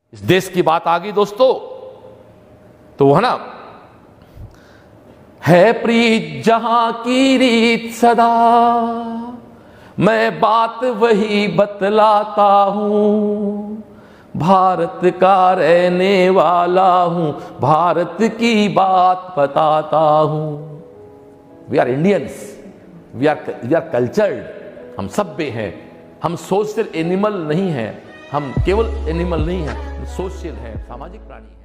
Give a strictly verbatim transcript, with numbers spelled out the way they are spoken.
इस देश की बात आ गई दोस्तों, तो वो है ना, है प्रीत जहां की रीत सदा, मैं बात वही बतलाता हूं, भारत का रहने वाला हूं, भारत की बात बताता हूं। We are Indians, we are we are cultured, हम सभ्य हैं, हम सोशल एनिमल नहीं हैं, हम केवल एनिमल नहीं हैं, सोशल हैं, सामाजिक प्राणी हैं।